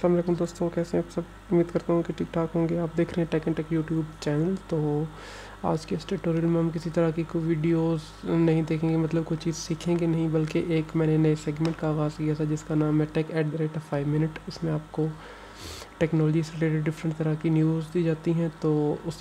अस्सलाम वालेकुम दोस्तों, कैसे हैं आप सब। उम्मीद करता हूँ कि ठीक ठाक होंगे। आप देख रहे हैं tech and tech YouTube channel. तो आज के इस ट्यूटोरियल में हम किसी तरह की कोई वीडियोस नहीं देखेंगे, मतलब कोई चीज़ सीखेंगे नहीं, बल्कि एक मैंने नए सेगमेंट का आगाज़ किया था जिसका नाम है टेक@5 मिनट। इसमें आपको टेक्नोलॉजी से रिलेटेड डिफरेंट तरह की न्यूज़ दी जाती हैं। तो उस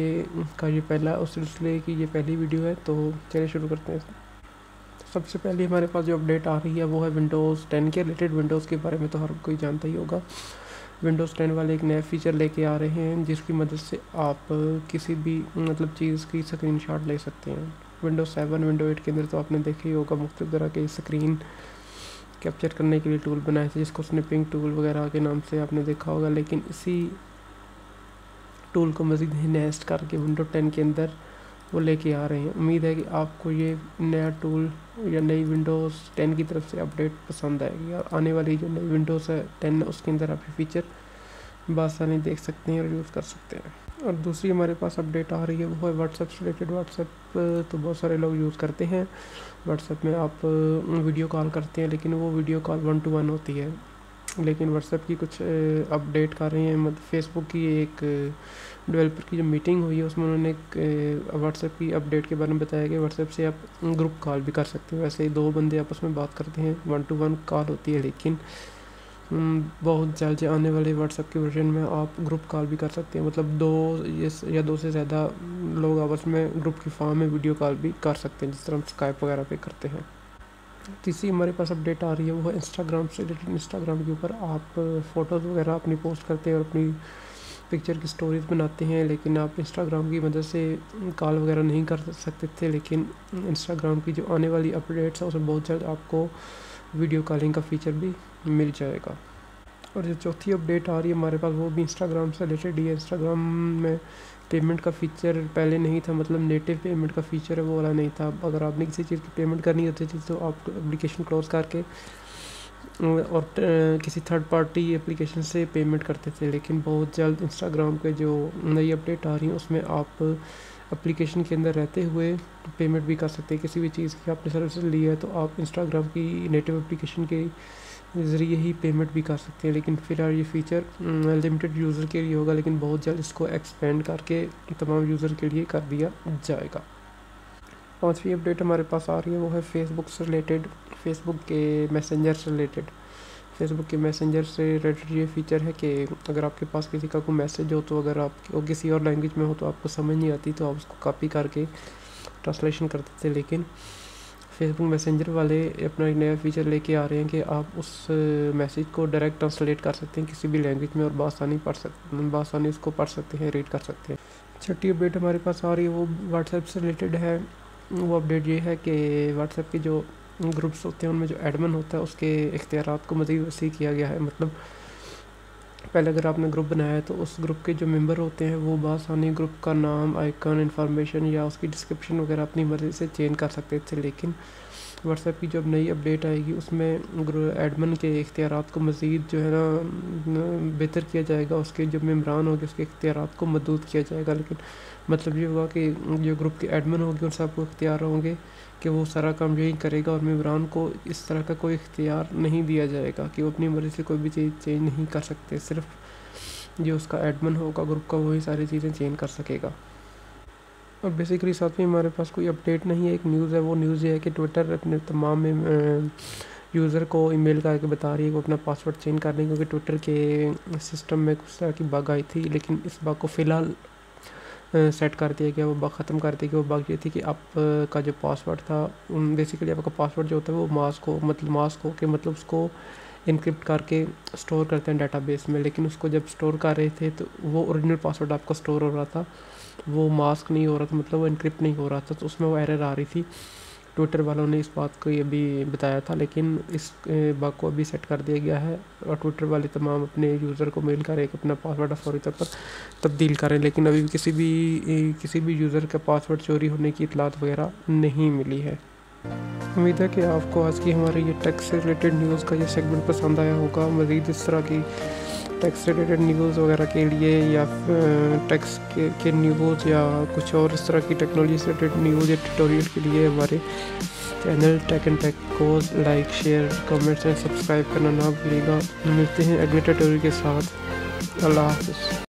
सिलसिले की ये पहली वीडियो है। तो चलिए शुरू करते हैं। सबसे पहले हमारे पास जो अपडेट आ रही है वो है विंडोज़ 10 के रिलेटेड। विंडोज़ के बारे में तो हर कोई जानता ही होगा। विंडोज़ 10 वाले एक नया फीचर लेके आ रहे हैं जिसकी मदद से आप किसी भी मतलब चीज़ की स्क्रीनशॉट ले सकते हैं। विंडोज़ 7 विंडो 8 के अंदर तो आपने देखा ही होगा, मुख्तलिफ तरह के स्क्रीन कैप्चर करने के लिए टूल बनाए थे जिसको स्निपिंग टूल वगैरह के नाम से आपने देखा होगा। लेकिन इसी टूल को मज़ीद इन्हेंस करके विंडो 10 के अंदर वो लेके आ रहे हैं। उम्मीद है कि आपको ये नया टूल या नई विंडोज़ 10 की तरफ से अपडेट पसंद आएगी और आने वाली जो नई विंडोज़ है 10 है उसके अंदर आप ये फीचर बआसानी देख सकते हैं और यूज़ कर सकते हैं। और दूसरी हमारे पास अपडेट आ रही है वो है व्हाट्सएप से रिलेटेड। व्हाट्सएप तो बहुत सारे लोग यूज़ करते हैं। व्हाट्सएप में आप वीडियो कॉल करते हैं, लेकिन वो वीडियो कॉल 1 to 1 होती है। लेकिन व्हाट्सएप की कुछ अपडेट कर रहे हैं, मतलब फेसबुक की एक डेवलपर की जो मीटिंग हुई है उसमें उन्होंने व्हाट्सएप की अपडेट के बारे में बताया कि व्हाट्सएप से आप ग्रुप कॉल भी कर सकते हैं। वैसे ही 2 बंदे आपस में बात करते हैं, 1 to 1 कॉल होती है, लेकिन बहुत जल्द आने वाले व्हाट्सएप के वर्जन में आप ग्रुप कॉल भी कर सकते हैं। मतलब 2 से ज़्यादा लोग आपस में ग्रुप की फॉर्म में वीडियो कॉल भी कर सकते हैं, जिस तरह हम स्काइप वगैरह पे करते हैं। तीसरी हमारे पास अपडेट आ रही है वो है इंस्टाग्राम से रिलेटेड। इंस्टाग्राम के ऊपर आप फ़ोटोज़ वगैरह अपनी पोस्ट करते हैं और अपनी पिक्चर की स्टोरीज बनाते हैं, लेकिन आप इंस्टाग्राम की मदद से कॉल वगैरह नहीं कर सकते थे। लेकिन इंस्टाग्राम की जो आने वाली अपडेट्स है उसमें बहुत जल्द आपको वीडियो कॉलिंग का फीचर भी मिल जाएगा। और जो चौथी अपडेट आ रही है हमारे पास वो भी इंस्टाग्राम से रिलेटेड ही है। इंस्टाग्राम में पेमेंट का फीचर पहले नहीं था, मतलब नेटिव पेमेंट का फीचर है वो वाला नहीं था। अगर आपने किसी चीज़ की पेमेंट करनी होती थी तो आप एप्लीकेशन क्लोज करके और किसी थर्ड पार्टी एप्लीकेशन से पेमेंट करते थे। लेकिन बहुत जल्द इंस्टाग्राम के जो नई अपडेट आ रही है उसमें आप एप्लीकेशन के अंदर रहते हुए पेमेंट भी कर सकते हैं। किसी भी चीज़ की आपने सर्विस ली है तो आप इंस्टाग्राम की नेटिव एप्लीकेशन के ज़रिए ही पेमेंट भी कर सकते हैं। लेकिन फ़िलहाल ये फ़ीचर लिमिटेड यूज़र के लिए होगा, लेकिन बहुत जल्द इसको एक्सपेंड करके तमाम यूज़र के लिए कर दिया जाएगा। 5वीं अपडेट हमारे पास आ रही है वो है फेसबुक से रिलेटेड। फेसबुक के मैसेंजर से रिलेटेड। फेसबुक के मैसेंजर से रिलेटेड ये फ़ीचर है कि अगर आपके पास किसी का कोई मैसेज हो तो अगर आप किसी और लैंग्वेज में हो तो आपको समझ नहीं आती तो आप उसको कॉपी करके ट्रांसलेशन करते थे। लेकिन फेसबुक मैसेंजर वाले अपना एक नया फ़ीचर लेके आ रहे हैं कि आप उस मैसेज को डायरेक्ट ट्रांसलेट कर सकते हैं किसी भी लैंग्वेज में और बआसानी उसको पढ़ सकते हैं, रीड कर सकते हैं। छठी अपडेट हमारे पास आ रही है वो व्हाट्सएप से रिलेटेड है। वो अपडेट ये है कि व्हाट्सएप के जो ग्रुप्स होते हैं उनमें जो एडमिन होता है उसके इख्तियारात को मज़ीद वसी किया गया है। मतलब पहले अगर आपने ग्रुप बनाया है तो उस ग्रुप के जो मेंबर होते हैं वो बआसानी ग्रुप का नाम, आइकन, इन्फॉर्मेशन या उसकी डिस्क्रिप्शन वगैरह अपनी मर्ज़ी से चेंज कर सकते थे। लेकिन व्हाट्सएप की जो अब नई अपडेट आएगी उसमें एडमिन के इख्तियारात को मज़ीद जो है ना बेहतर किया जाएगा। उसके जो मेम्बरान होंगे उसके इख्तियारात को महदूद किया जाएगा। लेकिन मतलब ये होगा कि जो ग्रुप के एडमिन होंगे उन सबको इख्तियार होंगे कि वो सारा काम यही करेगा और मेम्बरान को इस तरह का कोई इख्तियार नहीं दिया जाएगा कि वो अपनी मर्ज़ी से कोई भी चीज़ चेंज नहीं कर सकते। सिर्फ जो उसका एडमिन होगा ग्रुप का वही सारी चीज़ें चेंज कर सकेगा। और बेसिकली साथ में हमारे पास कोई अपडेट नहीं है, एक न्यूज़ है। वो न्यूज़ ये है कि ट्विटर अपने तमाम यूज़र को ईमेल करके बता रही है कि वो अपना पासवर्ड चेंज कर लें, क्योंकि ट्विटर के सिस्टम में कुछ तरह की बग आई थी। लेकिन इस बग को फ़िलहाल सेट कर दिया गया, वो बग ख़त्म कर दिया गया। वो बग ये थी कि आपका जो पासवर्ड था बेसिकली आपका पासवर्ड जो होता है वो मास्क हो के मतलब उसको इनक्रिप्ट करके स्टोर करते हैं डेटाबेस में। लेकिन उसको जब स्टोर कर रहे थे तो वो ओरिजिनल पासवर्ड आपका स्टोर हो रहा था, वो मास्क नहीं हो रहा था, मतलब वो इनक्रिप्ट नहीं हो रहा था। तो उसमें वो एरर आ रही थी। ट्विटर वालों ने इस बात को अभी बताया था, लेकिन इस बग को अभी सेट कर दिया गया है और ट्विटर वाले तमाम अपने यूज़र को मेल करें कि अपना पासवर्ड फौरी तौर पर तब्दील करें। लेकिन अभी किसी भी यूज़र का पासवर्ड चोरी होने की इतलात वगैरह नहीं मिली है। उम्मीद है कि आपको आज की हमारी ये टेक से रिलेटेड न्यूज़ का ये सेगमेंट पसंद आया होगा। मज़ीद इस तरह की टेक से रिलेटेड न्यूज़ वगैरह के लिए या टेक्स के न्यूज़ या कुछ और इस तरह की टेक्नोलॉजी से रिलेटेड न्यूज़ या ट्यूटोरियल के लिए हमारे चैनल टेक एंड टेक को like, share, comments and subscribe करना ना भूलिएगा। मिलते हैं अगले ट्यूटोरियल के साथ। अल्लाह हाफ़िज़।